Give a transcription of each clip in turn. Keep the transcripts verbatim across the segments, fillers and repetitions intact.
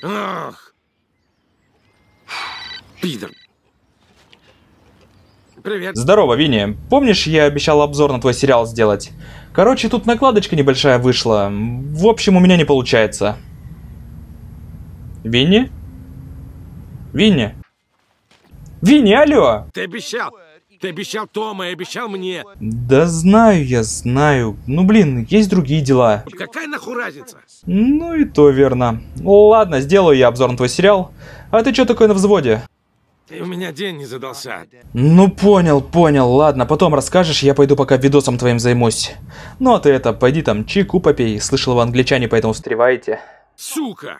Ах! Пидор. Привет. Здорово, Винни. Помнишь, я обещал обзор на твой сериал сделать? Короче, тут накладочка небольшая вышла. В общем, у меня не получается. Винни? Винни? Винни, алло! Ты обещал! Ты обещал Тома и обещал мне! Да знаю я, знаю. Ну блин, есть другие дела. Какая нахуй разница? Ну и то верно. Ладно, сделаю я обзор на твой сериал. А ты чё такой на взводе? И у меня день не задался. Ну понял, понял. Ладно, потом расскажешь, я пойду пока видосом твоим займусь. Ну а ты это, пойди там чайку попей. Слышал, вы англичане, поэтому встреваете. Сука!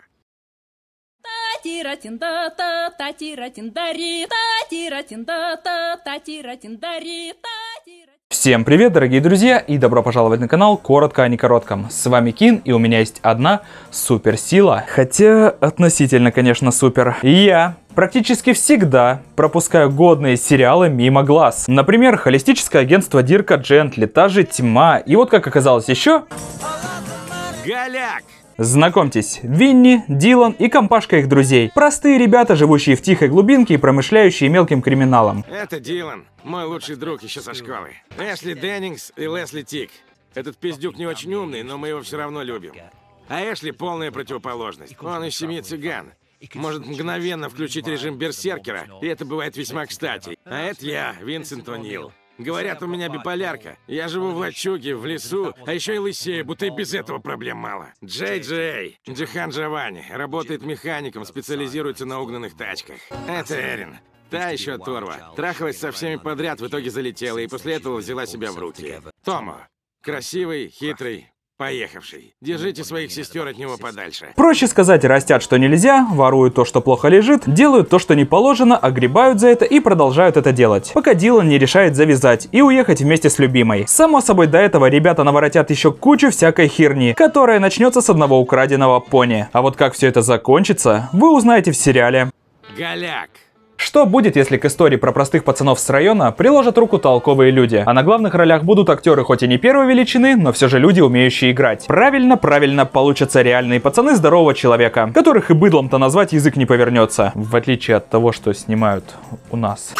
Всем привет, дорогие друзья, и добро пожаловать на канал Коротко о некоротком. С вами Кин, и у меня есть одна суперсила. Хотя, относительно, конечно, супер. Я практически всегда пропускаю годные сериалы мимо глаз. Например, холистическое агентство Дирка Джентли, та же Тьма, и вот как оказалось еще... Голяк! Знакомьтесь, Винни, Дилан и компашка их друзей. Простые ребята, живущие в тихой глубинке и промышляющие мелким криминалом. Это Дилан, мой лучший друг еще со школы. Эшли Деннингс и Лесли Тик. Этот пиздюк не очень умный, но мы его все равно любим. А Эшли полная противоположность. Он из семьи цыган. Может мгновенно включить режим берсеркера, и это бывает весьма кстати. А это я, Винсент О'Нил. Говорят, у меня биполярка. Я живу в лачуге, в лесу, а еще и лысею, будто и без этого проблем мало. Джей Джей, Джихан Джавани, работает механиком, специализируется на угнанных тачках. Это Эрин. Та еще торва. Трахалась со всеми подряд, в итоге залетела, и после этого взяла себя в руки. Томо. Красивый, хитрый, поехавший. Держите своих сестер от него подальше. Проще сказать, растят что нельзя, воруют то, что плохо лежит, делают то, что не положено, огребают за это и продолжают это делать. Пока Дилан не решает завязать и уехать вместе с любимой. Само собой, до этого ребята наворотят еще кучу всякой херни, которая начнется с одного украденного пони. А вот как все это закончится, вы узнаете в сериале Голяк. Что будет, если к истории про простых пацанов с района приложат руку толковые люди? А на главных ролях будут актеры хоть и не первой величины, но все же люди, умеющие играть. Правильно, правильно, получатся реальные пацаны здорового человека, которых и быдлом-то назвать язык не повернется. В отличие от того, что снимают у нас.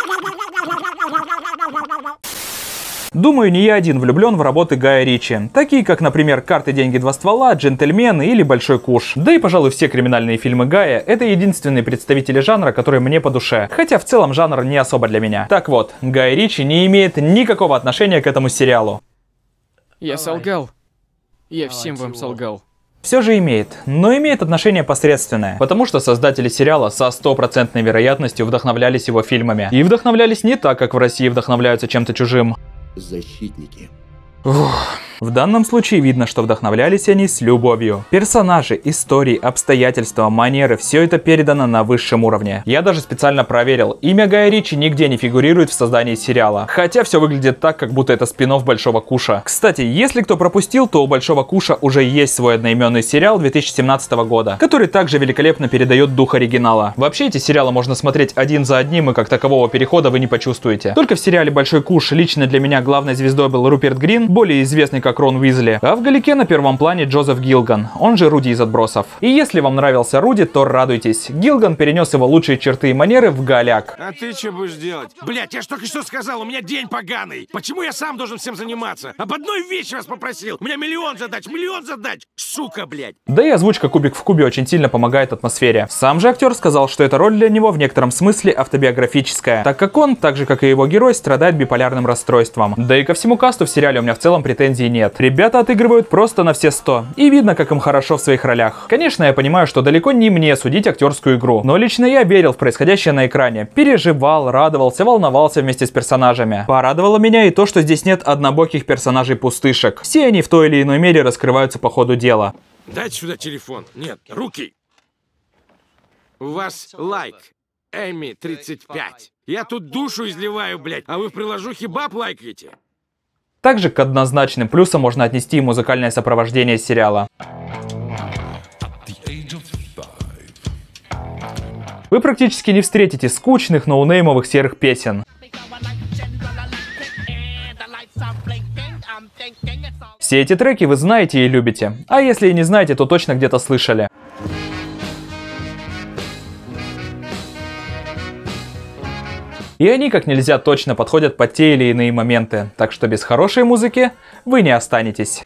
Думаю, не я один влюблен в работы Гая Ричи, такие как, например, «Карты, деньги, два ствола», «Джентльмены» или «Большой куш». Да и, пожалуй, все криминальные фильмы Гая — это единственные представители жанра, которые мне по душе, хотя в целом жанр не особо для меня. Так вот, Гай Ричи не имеет никакого отношения к этому сериалу. Я солгал. Я всем вам солгал. Все же имеет, но имеет отношение посредственное, потому что создатели сериала со стопроцентной вероятностью вдохновлялись его фильмами. И вдохновлялись не так, как в России вдохновляются чем-то чужим. Защитники. Ух. В данном случае видно, что вдохновлялись они с любовью. Персонажи, истории, обстоятельства, манеры — все это передано на высшем уровне. Я даже специально проверил, имя Гая Ричи нигде не фигурирует в создании сериала. Хотя все выглядит так, как будто это спин-офф Большого Куша. Кстати, если кто пропустил, то у Большого Куша уже есть свой одноименный сериал две тысячи семнадцатого года, который также великолепно передает дух оригинала. Вообще эти сериалы можно смотреть один за одним, и как такового перехода вы не почувствуете. Только в сериале Большой Куш лично для меня главной звездой был Руперт Грин, более известный как Рон Уизли, а в Галике на первом плане Джозеф Гилган, он же Руди из «Отбросов». И если вам нравился Руди, то радуйтесь, Гилган перенес его лучшие черты и манеры в Голяк. А ты что будешь делать? Блять, я ж только что сказал, у меня день поганый. Почему я сам должен всем заниматься? Об одной вещи вас попросил. У меня миллион задач, миллион задач. Сука, блять. Да и озвучка «Кубик в кубе» очень сильно помогает атмосфере. Сам же актер сказал, что эта роль для него в некотором смысле автобиографическая, так как он, так же как и его герой, страдает биполярным расстройством. Да и ко всему касту в сериале у меня в целом претензий нет. Ребята отыгрывают просто на все сто. И видно, как им хорошо в своих ролях. Конечно, я понимаю, что далеко не мне судить актерскую игру. Но лично я верил в происходящее на экране. Переживал, радовался, волновался вместе с персонажами. Порадовало меня и то, что здесь нет однобоких персонажей-пустышек. Все они в той или иной мере раскрываются по ходу дела. Дайте сюда телефон. Нет, руки. У вас лайк. Эми тридцать пять. Я тут душу изливаю, блядь, а вы в приложухе баб лайкаете. Также к однозначным плюсам можно отнести и музыкальное сопровождение сериала. Вы практически не встретите скучных, ноунеймовых серых песен. Все эти треки вы знаете и любите, а если и не знаете, то точно где-то слышали. И они как нельзя точно подходят под те или иные моменты, так что без хорошей музыки вы не останетесь.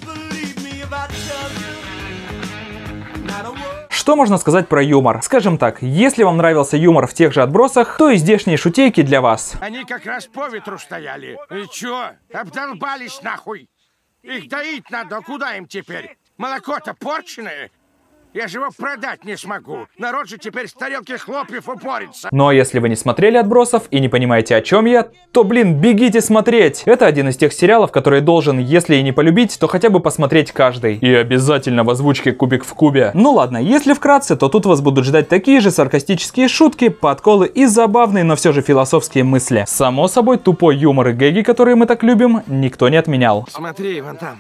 Что можно сказать про юмор? Скажем так, если вам нравился юмор в тех же «Отбросах», то и здешние шутейки для вас. Они как раз по ветру стояли. И чё? Обдолбались нахуй. Их доить надо, куда им теперь? Молоко-то порченое. Я же его продать не смогу. Народ же теперь с тарелки хлопьев упорится. Ну а если вы не смотрели «Отбросов» и не понимаете, о чем я, то, блин, бегите смотреть! Это один из тех сериалов, которые должен, если и не полюбить, то хотя бы посмотреть каждый. И обязательно в озвучке «Кубик в кубе». Ну ладно, если вкратце, то тут вас будут ждать такие же саркастические шутки, подколы и забавные, но все же философские мысли. Само собой, тупой юмор и гэги, которые мы так любим, никто не отменял. Смотри, вон там.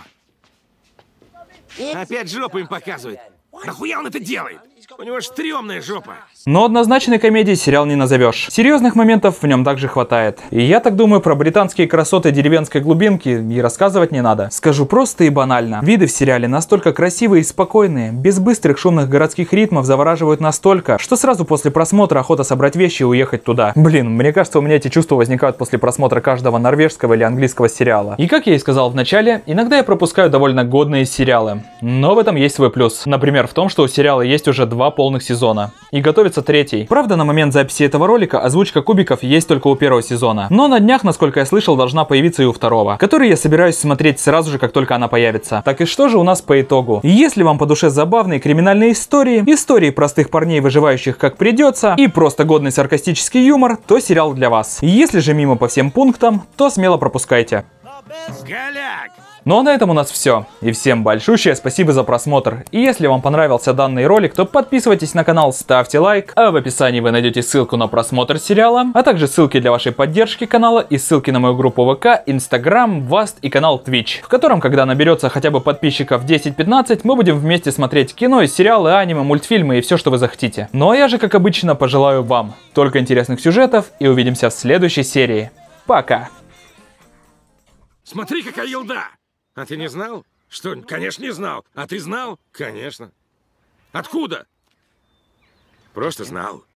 Опять жопу им показывает. Нахуя он это делает? У него ж стрёмная жопа. Но однозначной комедией сериал не назовешь. Серьезных моментов в нем также хватает. И я так думаю, про британские красоты деревенской глубинки и рассказывать не надо. Скажу просто и банально. Виды в сериале настолько красивые и спокойные, без быстрых шумных городских ритмов завораживают настолько, что сразу после просмотра охота собрать вещи и уехать туда. Блин, мне кажется, у меня эти чувства возникают после просмотра каждого норвежского или английского сериала. И как я и сказал в начале, иногда я пропускаю довольно годные сериалы. Но в этом есть свой плюс. Например, в том, что у сериала есть уже два полных сезона. И готовится третий. Правда, на момент записи этого ролика озвучка кубиков есть только у первого сезона. Но на днях, насколько я слышал, должна появиться и у второго, который я собираюсь смотреть сразу же, как только она появится. Так и что же у нас по итогу? Если вам по душе забавные криминальные истории, истории простых парней, выживающих как придется, и просто годный саркастический юмор, то сериал для вас. Если же мимо по всем пунктам, то смело пропускайте. Голяк! Ну а на этом у нас все. И всем большущее спасибо за просмотр. И если вам понравился данный ролик, то подписывайтесь на канал, ставьте лайк, а в описании вы найдете ссылку на просмотр сериала, а также ссылки для вашей поддержки канала и ссылки на мою группу ВК, Инстаграм, Васт и канал Twitch, в котором, когда наберется хотя бы подписчиков десять-пятнадцать, мы будем вместе смотреть кино, сериалы, аниме, мультфильмы и все, что вы захотите. Ну а я же, как обычно, пожелаю вам только интересных сюжетов и увидимся в следующей серии. Пока! Смотри, какая елда! А ты не знал? Что, конечно, не знал. А ты знал? Конечно. Откуда? Просто знал.